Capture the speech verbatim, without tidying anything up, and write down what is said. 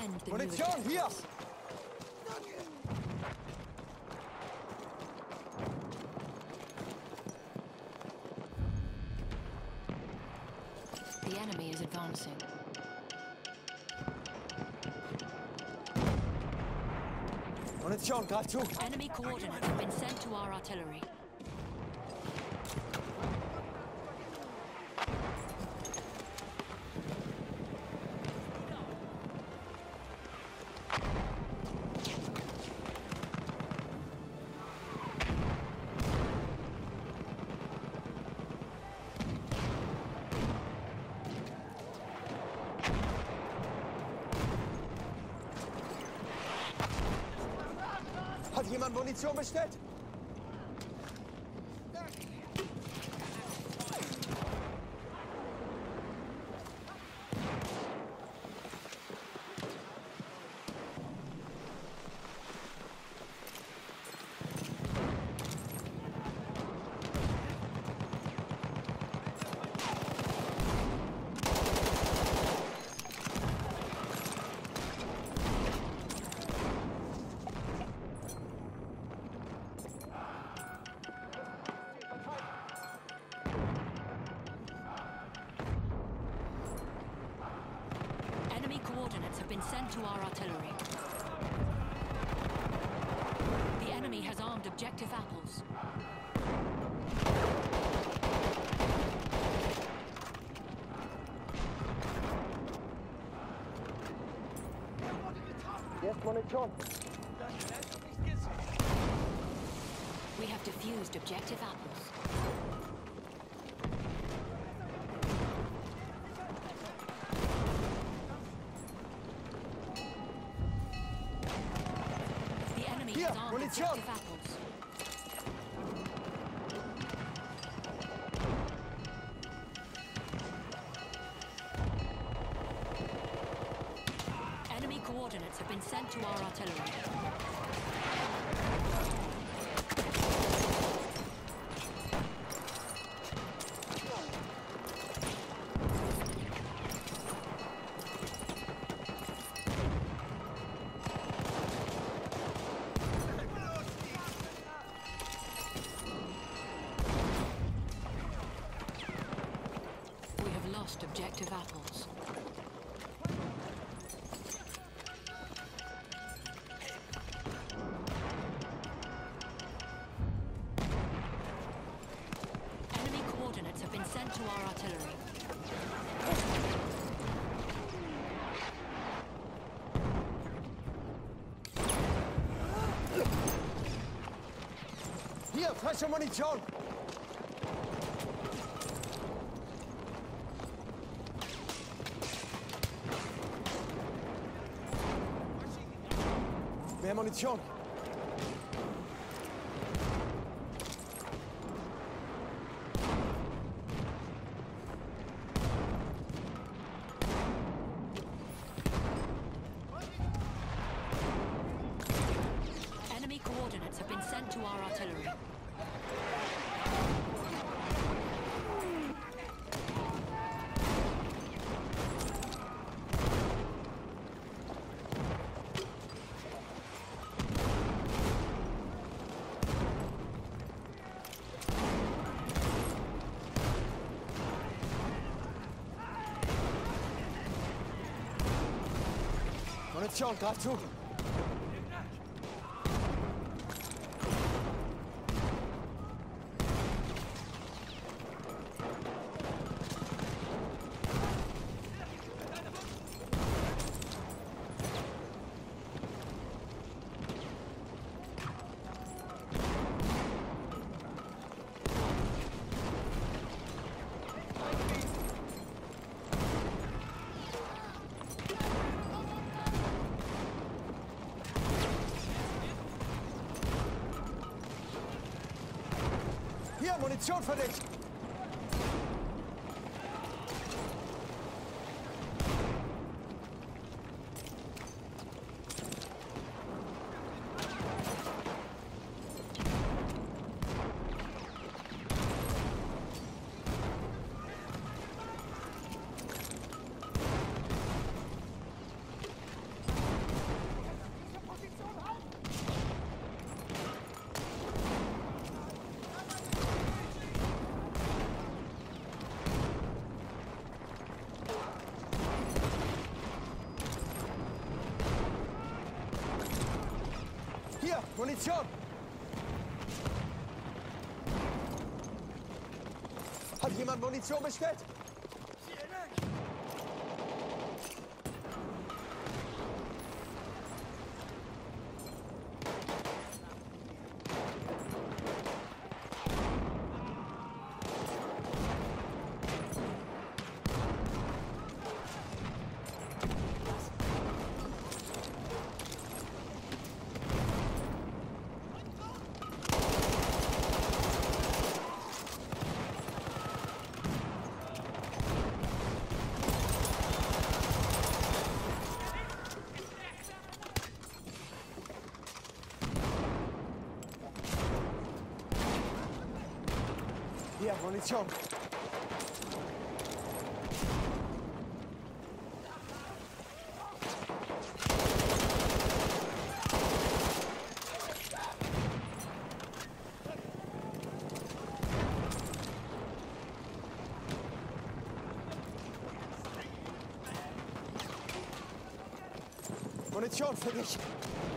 defend the new Munition, hier! objectives. The enemy is advancing. Munition, greif zu! Enemy coordinates have been sent to our artillery. Hat jemand Munition bestellt? Enemy coordinates have been sent to our artillery. The enemy has armed objective apples. Jetzt Munition! We have defused objective apples. The enemy Hier, has armed Munition! objective apples. Enemy coordinates have been sent to our artillery. We have lost objective apples. Enemy coordinates have been sent to our artillery. Hier, frische Munition! Mehr Munition! Enemy coordinates have been sent to our artillery. Munition, greif zu! Hier, Munition für dich! Hier, Munition! Hat jemand Munition bestellt? Hier, Munition. Munition für dich.